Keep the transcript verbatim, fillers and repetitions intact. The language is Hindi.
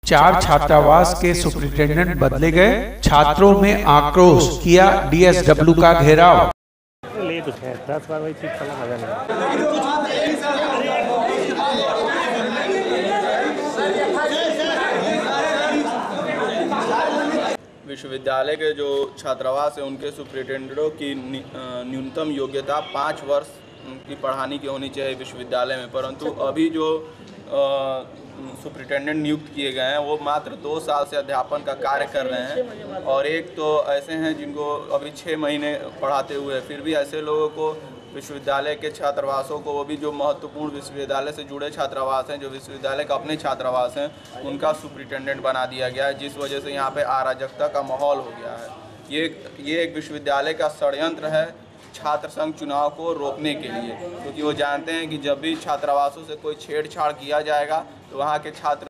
चार छात्रावास के सुपरिटेंडेंट बदले गए, छात्रों में आक्रोश, किया डीएसडब्ल्यू का घेराव। ले तो खैर दस बार वही चीज चला मजा नहीं। विश्वविद्यालय के जो छात्रावास है उनके सुपरिटेंडेंटों की न्यूनतम योग्यता पाँच वर्ष की पढ़ाने की होनी चाहिए विश्वविद्यालय में, परंतु अभी जो सुपरिटेंडेंट नियुक्त किए गए हैं वो मात्र दो साल से अध्यापन का कार्य कर रहे हैं, और एक तो ऐसे हैं जिनको अभी छः महीने पढ़ाते हुए, फिर भी ऐसे लोगों को विश्वविद्यालय के छात्रावासों को, वो भी जो महत्वपूर्ण विश्वविद्यालय से जुड़े छात्रावास हैं, जो विश्वविद्यालय का अपने छात्रावास हैं, उनका सुपरिटेंडेंट बना दिया गया है, जिस वजह से यहाँ पे अराजकता का माहौल हो गया है। ये ये एक विश्वविद्यालय का षड्यंत्र है छात्र संघ चुनाव को रोकने के लिए, क्योंकि वो जानते हैं कि जब भी छात्रावासों से कोई छेड़छाड़ किया जाएगा तो वहाँ के छात्र